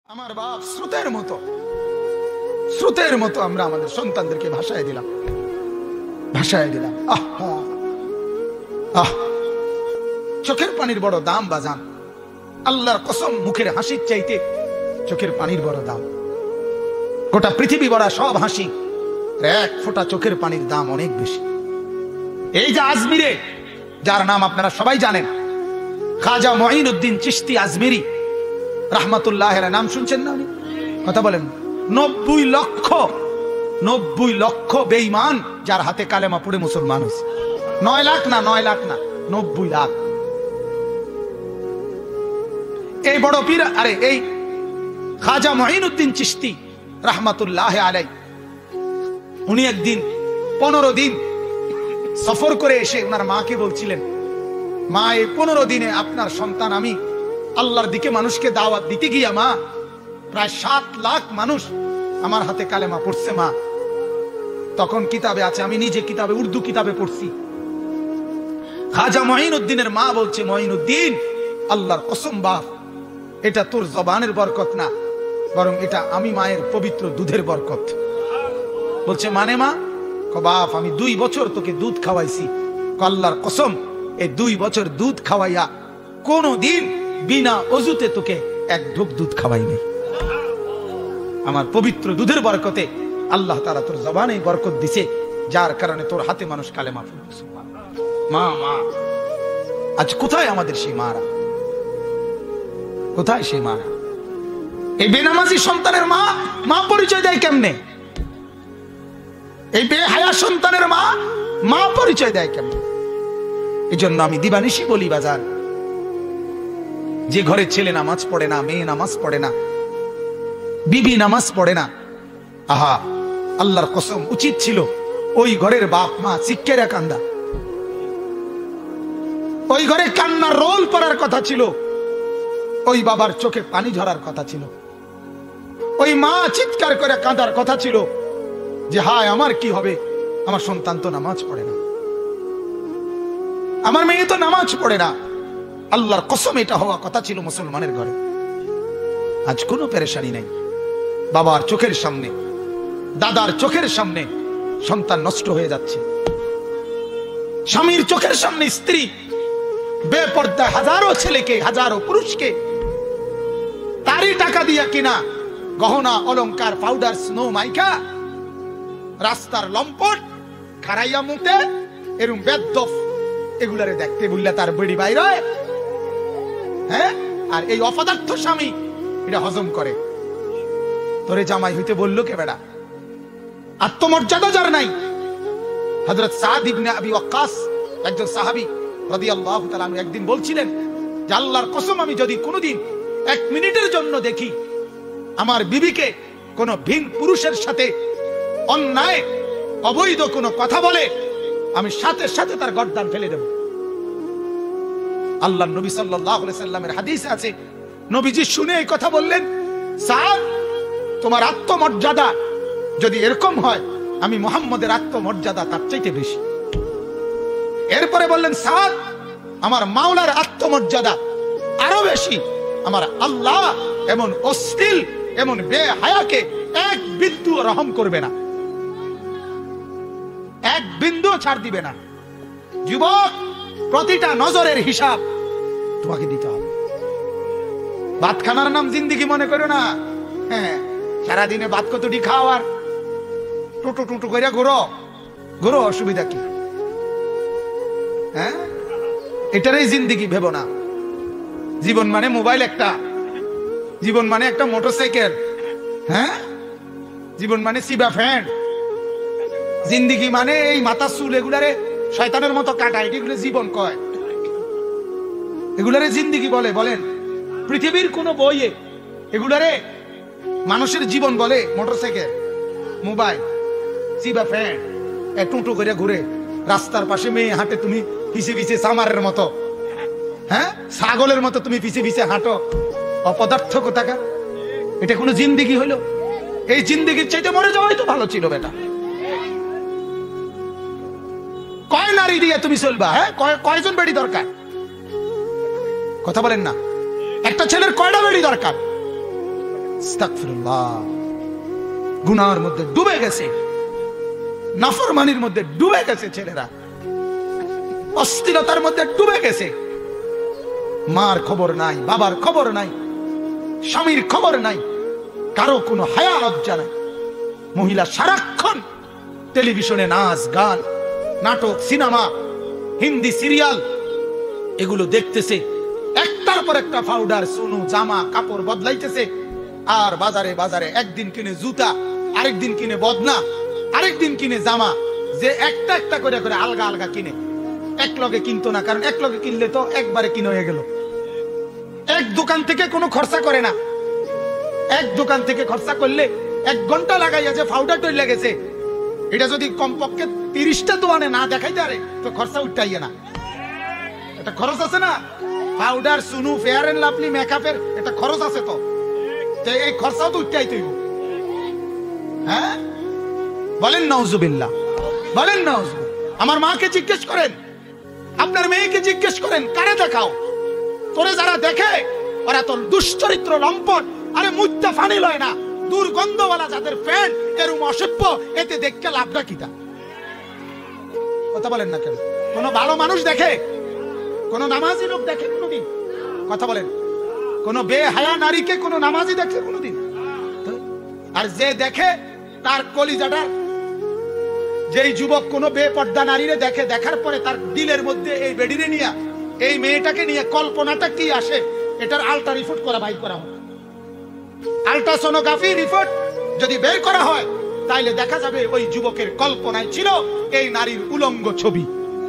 আমার বাপ স্রোতের মতো আমরা আমাদের সন্তানদেরকে ভাষায় দিলাম। চোখের পানির বড় দাম বাজান, আল্লাহর কসম, মুখের হাসির চাইতে চোখের পানির বড় দাম। গোটা পৃথিবী ভরা সব হাসি, এক ফোঁটা চোখের পানির দাম অনেক বেশি। এই যে আজমিরে, যার নাম আপনারা সবাই জানেন, খাজা মঈনুদ্দিন চিশতি আজমিরি রাহমাতুল্লাহ আলাইহি, নাম শুনছেন না? উনি কথা বলেন। 90 লক্ষ বেঈমান যার হাতে কালেমা পড়ে মুসলমান হয়েছে। 9 লাখ না 90 লাখ। এই বড় পীর, এই খাজা মঈনুদ্দিন চিশতি রাহমাতুল্লাহ আলাইহি, উনি একদিন 15 দিন সফর করে এসে ওনার মাকে বলছিলেন, মা, এই 15 দিনে আপনার সন্তান, আমি আল্লাহর দিকে মানুষকে দাওয়াত দিতে গিয়া মা, প্রায় 7 লাখ মানুষ আমার হাতে কালেমা পড়ছে মা। তখন কিতাবে আছে, আমি নিজে কিতাবে, উর্দু কিতাবে পড়ছি। খাজা মঈনুদ্দিনের মা বলছে, মঈনুদ্দিন, আল্লাহর কসম বাপ, এটা তোর জবানের বরকত না, বরং এটা আমি মায়ের পবিত্র দুধের বরকত। বলছে মানে মা? বাপ, আমি 2 বছর তোকে দুধ খাওয়াইছি। আল্লাহর কসম, এই 2 বছর দুধ খাওয়াইয়া কোন দিন বিনা অজুতে তোকে এক ঢোক দুধ খাওয়াই নাই। আমার পবিত্র দুধের বরকতে আল্লাহ তাআলা তোর জবানে বরকত দিছে, যার কারণে তোর হাতে মানুষ কালেমা পড়ছে। মা, আজ কোথায় আমাদের সেই মারা? কোথায় সেই মারা? এই বেনামাজি সন্তানের মা পরিচয় দেয় কেমনে? এই বেহায়া সন্তানের মা পরিচয় দেয় কেমনে? এই জন্য আমি দিবানিশি বলি বাজার, যে ঘরে ছেলে নামাজ পড়ে না, মেয়ে নামাজ পড়ে না, বিবি নামাজ পড়ে না, আহা, আল্লাহর কসম, উচিত ছিল ওই ঘরের বাপ মা চিৎকারে কান্দা। ওই ঘরে কান্নার রোল পড়ার কথা ছিল, ওই বাবার চোখে পানি ঝরার কথা ছিল, ওই মা চিৎকার করে কাঁদার কথা ছিল যে হায় আমার কি হবে, আমার সন্তান তো নামাজ পড়ে না, আমার মেয়ে তো নামাজ পড়ে না। আল্লাহর কসম, এটা হওয়া কথা ছিল মুসলমানের ঘরে। আজ কোনো পেরেশানি নাই। বাবার চোখের সামনে, দাদার চোখের সামনে সন্তান নষ্ট হয়ে যাচ্ছে। স্বামীর চোখের সামনে স্ত্রী বেপর্দা হাজারো ছেলেকে, হাজারো পুরুষকে তারই টাকা দিয়া কিনা গহনা অলংকার, পাউডার, স্নো মাইকা, রাস্তার লম্পট খারাইয়া মুতে এরম বেদ্দফ এগুলারে দেখতে বললে তার বেড়ি বাইর হয়। হ্যাঁ, আর এই অপদার্থ স্বামী এটা হজম করে। তোরে জামাই হইতে বললো কে বেড়া? আত্মমর্যাদা যার নাই। হযরত সাদ ইবনে আবি ওয়াক্কাস, একজন সাহাবী রাদিয়াল্লাহু তাআলা আনহু, একদিন বলছিলেন যে আল্লাহর কসম, আমি যদি কোনোদিন 1 মিনিটের জন্য দেখি আমার বিবিকে কোন ভিন পুরুষের সাথে অন্যায় অবৈধ কোনো কথা বলে, আমি সাথে সাথে তার গর্দান ফেলে দেব। আল্লাহর নবী সাল্লাল্লাহু আলাইহি সাল্লামের হাদিসে আছে, নবীজি শুনে এই কথা বললেন, সাদ, তোমার আত্মমর্যাদা যদি এরকম হয়, আমি মুহাম্মদের আত্মমর্যাদা তার চাইতে বেশি। এরপরে বললেন, সাদ, আমার মাওলার আত্মমর্যাদা আরো বেশি। আমার আল্লাহ এমন অশ্লীল, এমন বেহায়াকে 1 বিন্দু রহম করবে না, 1 বিন্দু ছাড় দিবে না। যুবক, প্রতিটা নজরের হিসাব তোমাকে দিতে হবে। ভাত খানার নাম জিন্দিগি মনে করো না। হ্যাঁ, সারাদিনে ভাত কতটি খাও আর টুটু করে ঘুরো, অসুবিধা কি? হ্যাঁ, এটারই জিন্দিগি ভেবো না। জীবন মানে মোবাইল একটা, জীবন মানে একটা মোটরসাইকেল, হ্যাঁ, জীবন মানে সিবা ফ্যান, জিন্দিগি মানে এই মাথা চুল এগুলারে শয়তানের মতো কাটায়, এগুলো জীবন কয়, এগুলারে জিন্দিগি বলে? বলেন পৃথিবীর কোন বইয়ে এগুলারে মানুষের জীবন বলে? মোটরসাইকেল, মোবাইল, সিবা ফ্যান, টুটু করে ঘুরে, রাস্তার পাশে মেয়ে হাঁটে, তুমি পিছে পিছে সামারের মতো, হ্যাঁ, ছাগলের মতো তুমি পিছে পিছে হাঁটো, অপদার্থ কোথাকার। এটা কোনো জিন্দিগি হলো? এই জিন্দিগির চাইতে মরে যাওয়াই তো ভালো ছিল বেটা। কয় নারী দিয়ে তুমি চলবা? হ্যাঁ, কয়জন বেড়ি দরকার? কথা বলেন না। একটা ছেলের কয়টা বেড়ি দরকার? আস্তাগফিরুল্লাহ। গুনাহের মধ্যে ডুবে গেছে, নাফরমানির মধ্যে ডুবে গেছে ছেলেরা, অস্থিরতার মধ্যে ডুবে গেছে। মার খবর নাই, বাবার খবর নাই, স্বামীর খবর নাই, কারো কোনো হায়া লজ্জা নাই। মহিলা সারাক্ষণ টেলিভিশনে নাচ গান, নাটক, সিনেমা, হিন্দি সিরিয়াল এগুলো দেখতেছে, একটার পর একটা পাউডার, সুনু, জামা কাপড় বদলাইতেছে। আর বাজারে বাজারে একদিন কিনে জুতা, আরেকদিন কিনে বদনা, আরেকদিন কিনে জামা, যে একটা একটা করে করে আলগা আলগা কিনে। এক লগে কিনতো না, কারণ এক লগে কিনলে তো একবারে কিনে হয়ে গেল। এক দোকান থেকে কোনো খরচা করে না, এক দোকান থেকে খরচা করলে 1 ঘন্টা লাগাইয়া যে পাউডার তৈরি লেগেছে, এটা যদি কমপক্ষে 30টা দোকানে না দেখাইতে পারে তো খরচা উঠাইয়া না। এটা খরচ আছে না, পাউডার, সুনু, ফেয়ার এন্ড লাভলি, মেকআপের এটা খরচ আছে। তো এই খরচাও তো উঠাইতে হইব। হ্যাঁ বলেন নাউজুবিল্লাহ, বলেন নাউজুবিল্লাহ। আমার মাকে জিজ্ঞেস করেন, আপনার মেয়েকে জিজ্ঞেস করেন, কারে দেখাও? তোরে যারা দেখে ওরা তো দুশ্চরিত্র, লম্পট, আরে মুত্তা ফানি লয় না, দুর্গন্ধওয়ালা যাদের প্যান্ট এরম অসভ্য, এতে দেখতে লাভটা কিটা? কথা বলেন না কেন? কোন ভালো মানুষ দেখে? কোন নামাজি লোক দেখে কোনদিন? কথা বলেন। কোন বেহায়া নারীকে কোন নামাজি দেখে কোনদিন? আর যে দেখে তার কলিজাটা, যেই যুবক কোন বেপর্দা নারীরে দেখে, দেখার পরে তার দিলের মধ্যে এই বেডিরে নিয়ে, এই মেয়েটাকে নিয়ে কল্পনাটা কি আসে, এটার আল্ট্রা রিপোর্ট করা বাইর করা হয়। আল্ট্রাসোনোগ্রাফি রিপোর্ট যদি বের করা হয়, তাইলে দেখা যাবে ওই যুবকের কল্পনায় ছিল এই নারীর উলঙ্গ ছবি।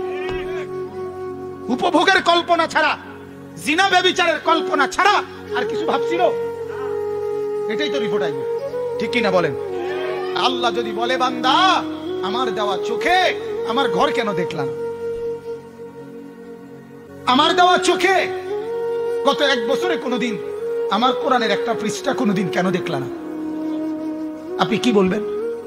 উপভোগের কল্পনা ছাড়া, জিনা ব্যভিচারের কল্পনা ছাড়া আর কিছু ভাবছিল? এটাই তো রিপোর্ট আইবে, ঠিক কিনা বলেন? আল্লাহ যদি বলে, বান্দা আমার দেওয়া চোখে আমার ঘর কেন দেখলাম? আমার দেওয়া চোখে গত 1 বছরে কোনোদিন আমার কোরআনের একটা পৃষ্ঠা কোনোদিন কেন দেখলা না? আপনি কি বলবেন?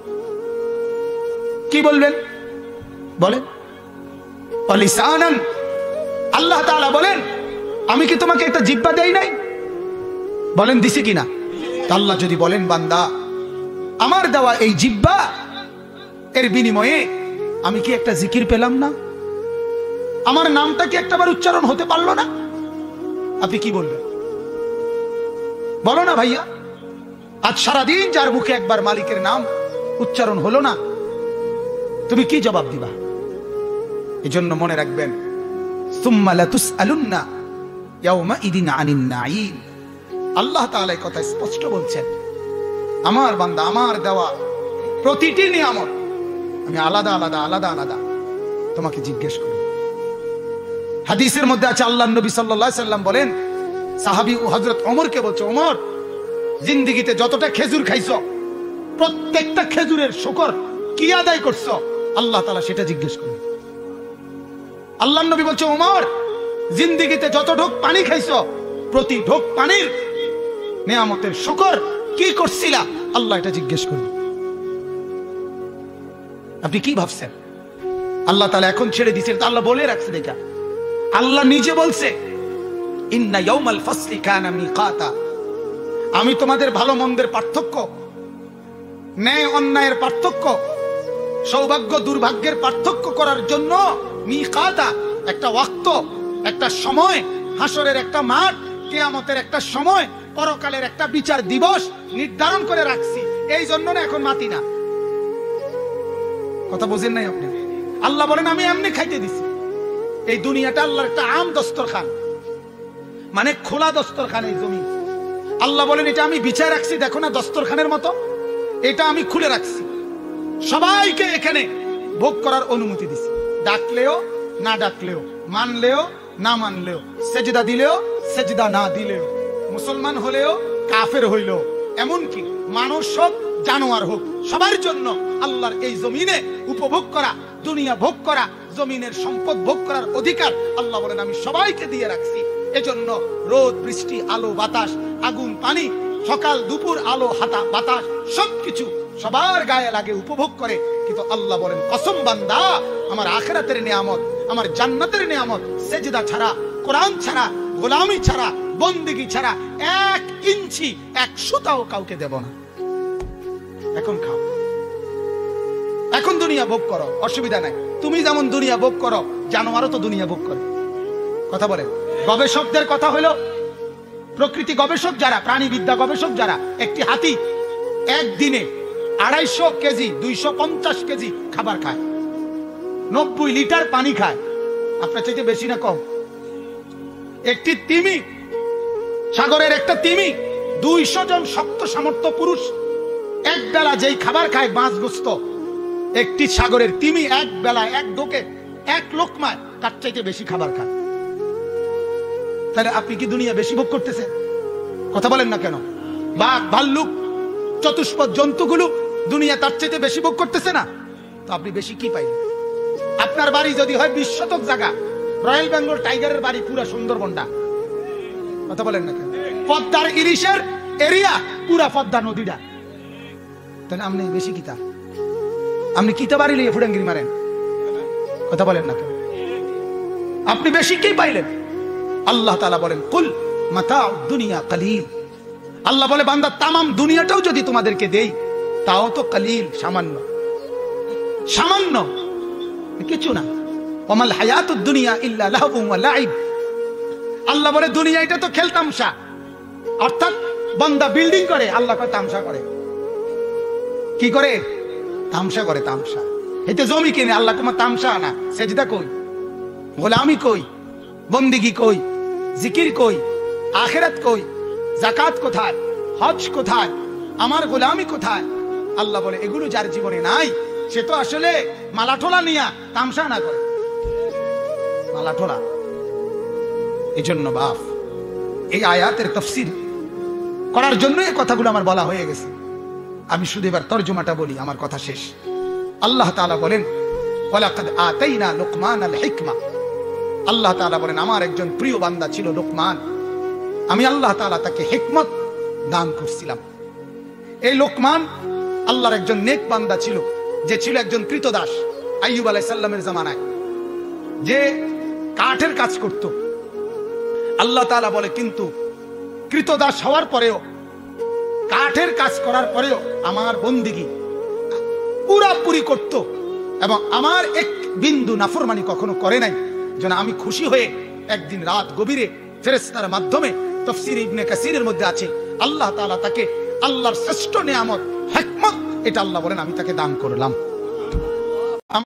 কি বলবেন বলেন? লিসানান, আল্লাহ তাআলা বলেন, আমি কি তোমাকে একটা জিহ্বা দেই নাই? বলেন দিছি কিনা? আল্লাহ যদি বলেন, বান্দা আমার দেওয়া এই জিহ্বা এর বিনিময়ে আমি কি একটা জিকির পেলাম না? আমার নামটা কি একটাবার উচ্চারণ হতে পারলো না? আপনি কি বলবেন? বলো না ভাইয়া। আজ সারাদিন যার মুখে একবার মালিকের নাম উচ্চারণ হলো না, তুমি কি জবাব দিবা? এজন্য মনে রাখবেন, সুম্মা লাতুসআলুন্না ইয়াওমাইদিন আনিন নাঈম। আল্লাহ তাআলা এই কথা স্পষ্ট বলছেন, আমার বান্দা আমার দেওয়া প্রতিটি নিয়ামত আমি আলাদা আলাদা আলাদা আলাদা তোমাকে জিজ্ঞেস করি। হাদিসের মধ্যে আছে, আল্লাহর নবী সাল্লাল্লাহু আলাইহি সাল্লাম বলেন, সাহাবী হযরত ওমরকে বলছে, ওমর জিন্দেগিতে যতটা খেজুর খাইছো, প্রত্যেকটা খেজুরের শুকর কি আদায় করছো? আল্লাহ তাআলা সেটা জিজ্ঞেস করেন। আল্লাহর নবী বলছে, ওমর জিন্দেগিতে যত ঢোক পানি খাইছো, প্রতি ঢোক পানির নিয়ামতের শুকর কি করছিলা? আল্লাহ এটা জিজ্ঞেস করেন। আপনি কি ভাবছেন? আল্লাহ তাআলা এখন ছেড়ে দিয়েছেন, আল্লাহ বলে রাখছে। দেখা, আল্লাহ নিজে বলছে, ইন্না ইয়াউমাল ফাসলি কানা মিকাতা। আমি তোমাদের ভালো মন্দের পার্থক্য, ন্যায় অন্যায়ের পার্থক্য, সৌভাগ্য দুর্ভাগ্যের পার্থক্য করার জন্য মিকাতা, একটা ওয়াক্ত, একটা সময়, হাসরের একটা মাঠ, কিয়ামতের একটা সময়, পরকালের একটা বিচার দিবস নির্ধারণ করে রাখছি। এই জন্য না এখন মাতি না। কথা বুঝেন নাই আপনি? আল্লাহ বলেন, আমি এমনি খাইতে দিছি। এই দুনিয়াটা আল্লাহর একটা আম দস্তরখান, মানে খোলা দস্তরখান এই জমি। আল্লাহ বলেন, এটা আমি বিছায় রাখছি, দেখো না দস্তরখানের মতো, এটা আমি খুলে রাখছি, সবাইকে এখানে ভোগ করার অনুমতি দিছি। ডাকলেও না ডাকলেও, মানলেও না মানলেও, সেজদা দিলেও সেজদা না দিলেও, মুসলমান হলেও কাফের হইলেও, এমনকি মানুষ হোক জানোয়ার হোক, সবার জন্য আল্লাহর এই জমিনে উপভোগ করা, দুনিয়া ভোগ করা, জমিনের সম্পদ ভোগ করার অধিকার আল্লাহ বলেন আমি সবাইকে দিয়ে রাখছি। এজন্য রোদ বৃষ্টি, আলো বাতাস, আগুন পানি, সকাল দুপুর আলো হাতা বাতাস, সবকিছু সবার গায়ে লাগে, উপভোগ করে। কিন্তু আল্লাহ বলেন, কসম বান্দা, আমার আখিরাতের নিয়ামত, আমার জান্নাতের নিয়ামত সেজদা ছাড়া, কোরআন ছাড়া, গোলামি ছাড়া, বন্দেগী ছাড়া 1 ইঞ্চি 1 সুতাও কাউকে দেব না। এখন খাও, এখন দুনিয়া ভোগ করো, অসুবিধা নাই। তুমি যেমন দুনিয়া ভোগ করো, জানোয়ারও তো দুনিয়া ভোগ করে। কথা বলে গবেষকদের কথা হলো, প্রকৃতি গবেষক যারা, প্রাণীবিদ্যা গবেষক যারা, একটি হাতি একদিনে 250 কেজি 250 কেজি খাবার খায়, 90 লিটার পানি খায়। আপনার চাইতে বেশি না কম? একটি তিমি, সাগরের একটা তিমি, 200 জন শক্ত সামর্থ্য পুরুষ এক বেলা যেই খাবার খায় মাছ গোস্ত, একটি সাগরের তিমি এক বেলা এক ঢোকে 1 লোকমায় তার চাইতে বেশি খাবার খায়। তাহলে আপনি কি দুনিয়া বেশি ভোগ করতেছেন? কথা বলেন না কেন? বাঘ, ভাল্লুক, চতুষ্পদ জন্তুগুলো দুনিয়া তার চাইতে বেশি ভোগ করতেছে না? তো আপনি বেশি কি পাইলেন? আপনার বাড়ি যদি হয় 20 শতক জায়গা, রয়্যাল বেঙ্গল টাইগারের বাড়ি পুরা সুন্দরবনটা। কথা বলেন না কেন? পদ্মার ইলিশের এরিয়া পুরা পদ্মা নদীটা। তাহলে আপনি বেশি কিতা? আপনি কিতা বাড়ি লিয়ে ফুডাঙ্গিরি মারেন? কথা বলেন না কেন? আপনি বেশি কি পাইলেন? আল্লাহ তাআলা বলেন, কুল মাতাউ দুনিয়া কালিল। আল্লাহ বলে, বান্দা তামাম দুনিয়াটাও যদি তোমাদেরকে দেই তাও তো কালিল, সামান্য, সামান্য, কিছু না। ওমাল হায়াতুদ দুনিয়া ইল্লা লাহবুন ওয়া লাইব। আল্লাহ বলে দুনিয়া এটা তো খেলতামশা। অর্থাৎ বান্দা বিল্ডিং করে, আল্লাহ কয় তামসা করে। কি করে? তামসা করে, তামসা। এতে জমি কিনে, আল্লাহ তোমার তামসা না। সেজদা কই? গোলামি কই? বন্দেগী কই? জিকির কই? আখিরাত কই? যাকাত কোথায়? হজ কোথায়? আমার গোলামি কোথায়? আল্লাহ বলে এগুলো যার জীবনে নাই, সে তো আসলে মালাঠোলা নিয়া তামসা না করে, মালাঠোলা। এজন্য বাপ, এই আয়াতের তাফসীর করার জন্য এই কথাগুলো আমার বলা হয়ে গেছে। আমি শুধু এবার তরজমাটা বলি, আমার কথা শেষ। আল্লাহ তাআলা বলেন, ওয়ালাকাদ আতাইনা লুকমানাল হিকমা। আল্লাহ তাআলা বলেন, আমার একজন প্রিয় বান্দা ছিল লোকমান, আমি আল্লাহ তাআলা তাকে হিকমত দান করছিলাম। এই লোকমান আল্লাহর একজন নেক বান্দা ছিল, যে ছিল একজন কৃতদাস। আইয়ুব আলাইহিস সালামের জামানায় যে কাঠের কাজ করত। আল্লাহ তাআলা বলে, কিন্তু কৃতদাস হওয়ার পরেও, কাঠের কাজ করার পরেও আমার বন্দেগী পুরাপুরি করত এবং আমার এক বিন্দু নাফরমানি কখনো করে নাই। যেন আমি খুশি হয়ে একদিন রাত গভীরে ফেরেশতার মাধ্যমে, তাফসীর ইবনে কাসিরের মধ্যে আছে, আল্লাহ তাআলা তাকে আল্লাহর শ্রেষ্ঠ নেয়ামত হিকমত, এটা আল্লাহ বলেন আমি তাকে দান করলাম।